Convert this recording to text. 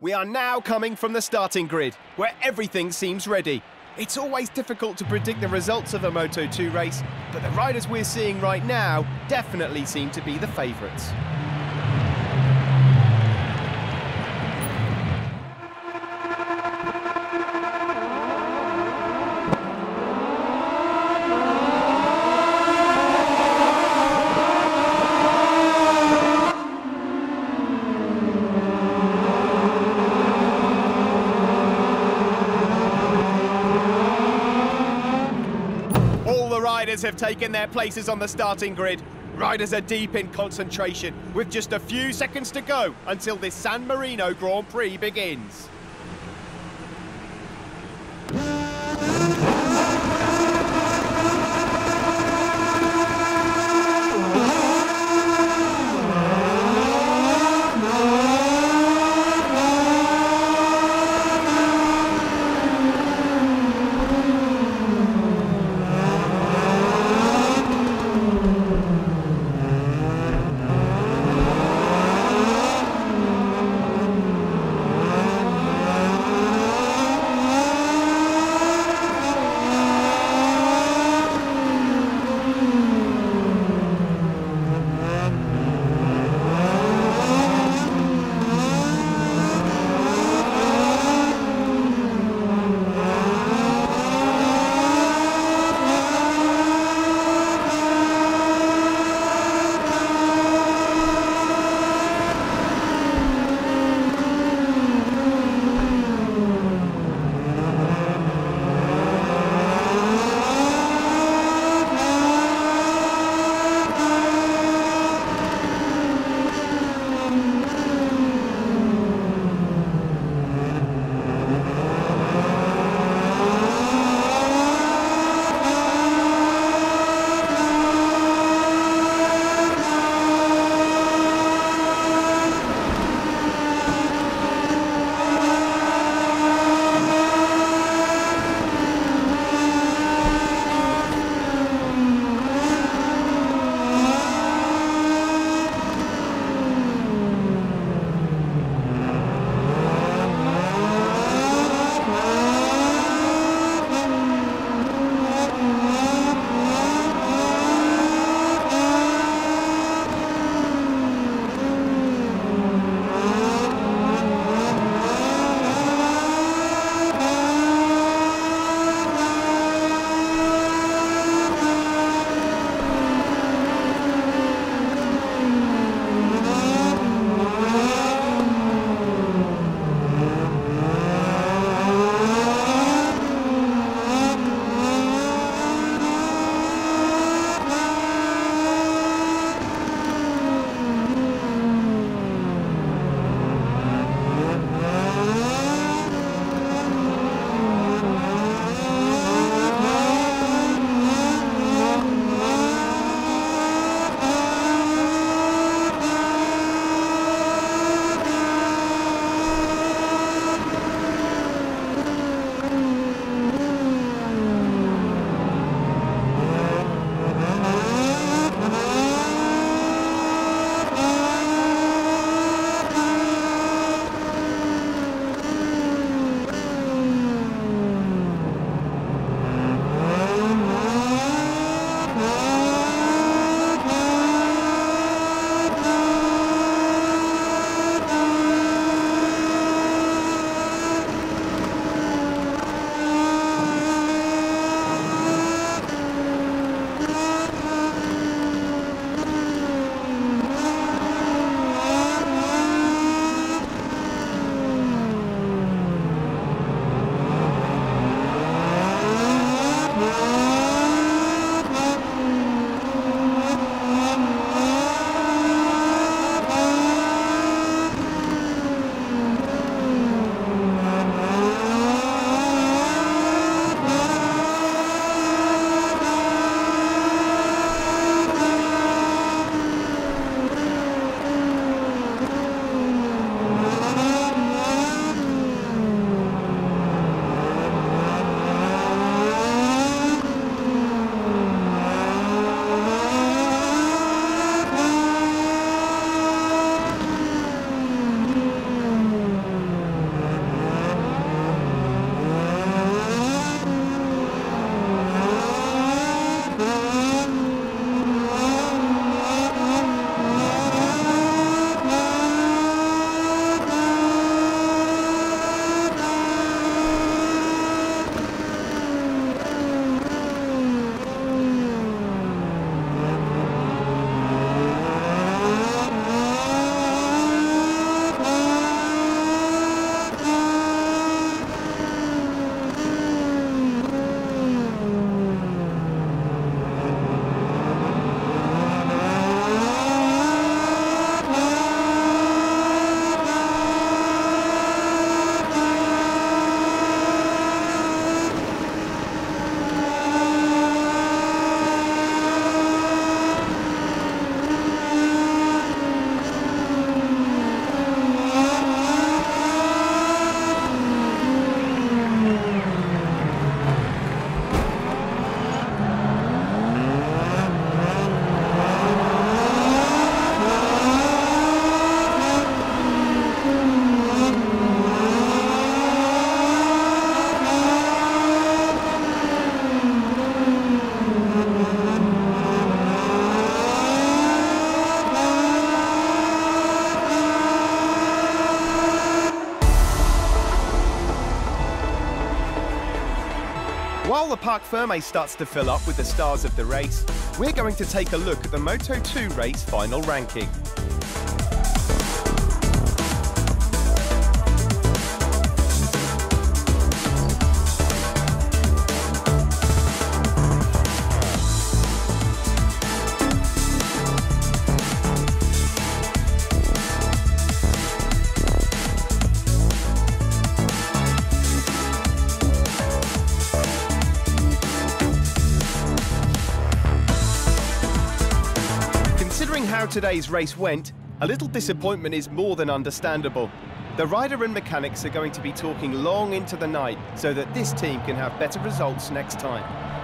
We are now coming from the starting grid, where everything seems ready. It's always difficult to predict the results of a Moto2 race, but the riders we're seeing right now definitely seem to be the favourites. Riders have taken their places on the starting grid. Riders are deep in concentration, with just a few seconds to go until this San Marino Grand Prix begins. While the Parc Fermé starts to fill up with the stars of the race, we're going to take a look at the Moto2 race final ranking. Considering how today's race went, a little disappointment is more than understandable. The rider and mechanics are going to be talking long into the night so that this team can have better results next time.